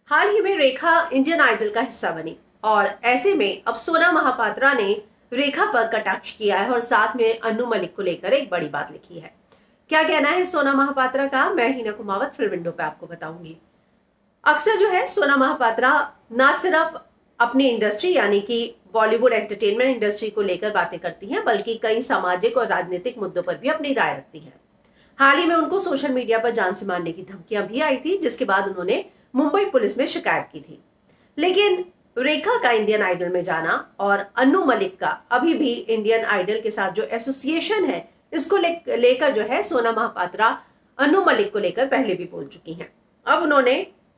हाल ही में रेखा Indian idol का हिस्सा बनी और ऐसे में अब सोना महापात्रा ने रेखा पर कटाक्ष किया है और साथ में अनु मलिक को लेकर एक बड़ी बात लिखी है। क्या कहना है सोना महापात्रा का, मैं हीना कुमावत फिल्म विंडो पे आपको बताऊंगी। अक्सर जो है सोना महापात्रा ना सिर्फ अपनी इंडस्ट्री यानी कि बॉलीवुड एंटरटेनमेंट इंडस्ट्री को लेकर बातें करती हैं, बल्कि कई सामाजिक और राजनीतिक मुद्दों पर भी अपनी राय रखती हैं। हाल ही में उनको सोशल मीडिया पर जान से मारने की धमकियां भी आई थी, जिसके बाद उन्होंने मुंबई पुलिस में शिकायत की थी। लेकिन रेखा का इंडियन आइडल में जाना और अनु मलिक का अभी भी इंडियन आइडल के साथ जो एसोसिएशन है, इसको लेकर जो है सोना महापात्रा अनु मलिक को लेकर पहले भी बोल चुकी हैं। अब उन्होंने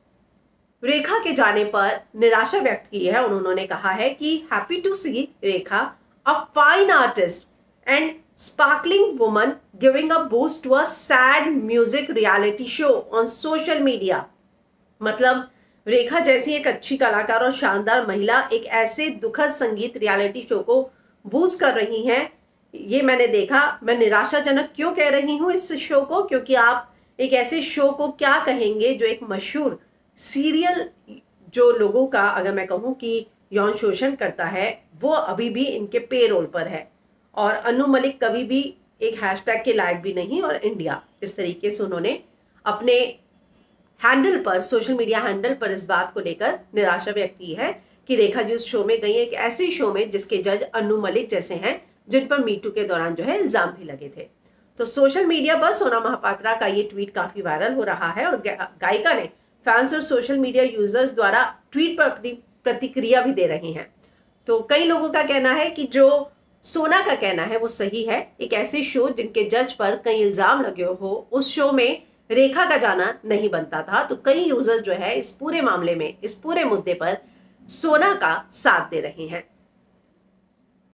रेखा के जाने पर निराशा व्यक्त की है और उन्होंने कहा है कि happy to see Rekha a fine artist and sparkling woman giving a boost to a sad music reality show on social media. मतलब रेखा जैसी एक अच्छी कलाकार और शानदार महिला एक ऐसे दुखद संगीत रियलिटी शो को बूस्ट कर रही हैं, ये मैंने देखा। मैं निराशाजनक क्यों कह रही हूं इस शो को, क्योंकि आप एक ऐसे शो को क्या कहेंगे जो एक मशहूर सीरियल जो लोगों का, अगर मैं कहूं कि यौन शोषण करता है, वो अभी भी इनके पेरोल पर है। और अनु मलिक कभी भी एक हैशटैग के लायक भी नहीं और इंडिया, इस तरीके से उन्होंने अपने हैंडल पर, सोशल मीडिया हैंडल पर इस बात को लेकर निराशा व्यक्त की है कि रेखा जी उस शो में गई, एक ऐसे शो में जिसके जज अनु मलिक जैसे हैं, जिन पर मीटू के दौरान जो है इल्जाम भी लगे थे। तो सोशल मीडिया पर सोना महापात्रा का ये ट्वीट काफी वायरल हो रहा है और गायिका ने फैंस और सोशल मीडिया यूजर्स द्वारा ट्वीट पर प्रतिक्रिया भी दे रहे हैं। तो कई लोगों का कहना है कि जो सोना का कहना है वो सही है। एक ऐसे शो जिनके जज पर कई इल्जाम लगे हो, उस शो में रेखा का जाना नहीं बनता था। तो कई यूजर्स जो है इस पूरे मामले में, इस पूरे मुद्दे पर सोना का साथ दे रहे हैं।